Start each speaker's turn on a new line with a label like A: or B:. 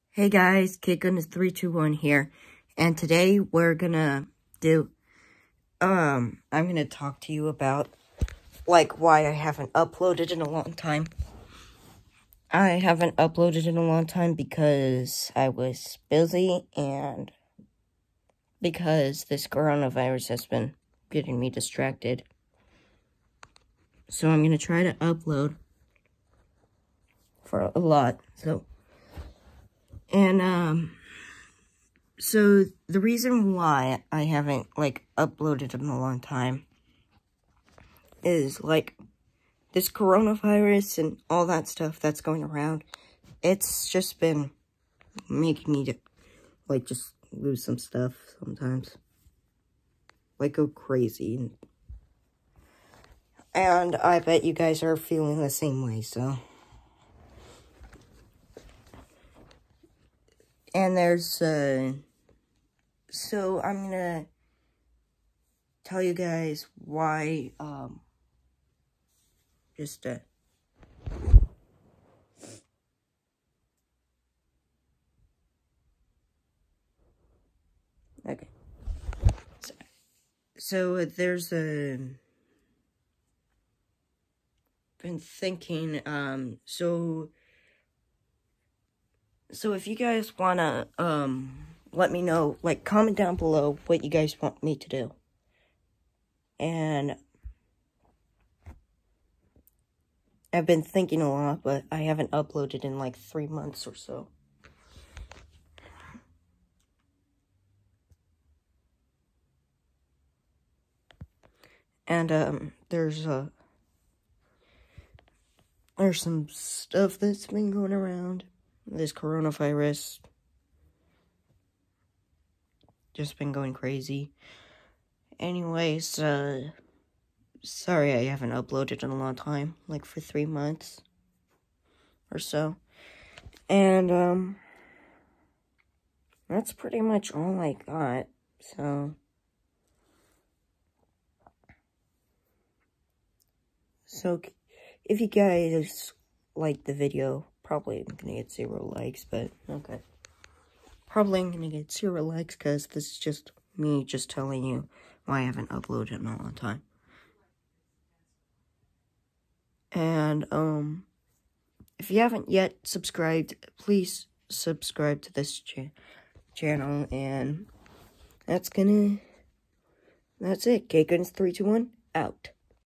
A: Hey guys, KGoodness321 here, and today we're gonna I'm gonna talk to you about, why I haven't uploaded in a long time. I haven't uploaded in a long time because I was busy and because this coronavirus has been getting me distracted. So I'm gonna try to upload for a lot, so the reason why I haven't, uploaded in a long time is, this coronavirus and all that stuff that's going around. It's just been making me, just lose some stuff sometimes. Go crazy. And I bet you guys are feeling the same way, so. And there's, so I'm gonna tell you guys why, okay. So there's been thinking, so if you guys wanna, let me know, comment down below what you guys want me to do. And I've been thinking a lot, but I haven't uploaded in 3 months or so. And there's some stuff that's been going around. This coronavirus just been going crazy. Anyways, sorry I haven't uploaded in a long time, for 3 months or so. And that's pretty much all I got. So if you guys like the video, probably I'm gonna get 0 likes, but okay. Probably I'm gonna get 0 likes because this is just me just telling you why I haven't uploaded in a long time. And, if you haven't yet subscribed, please subscribe to this channel, and that's it. KGoodness321 out.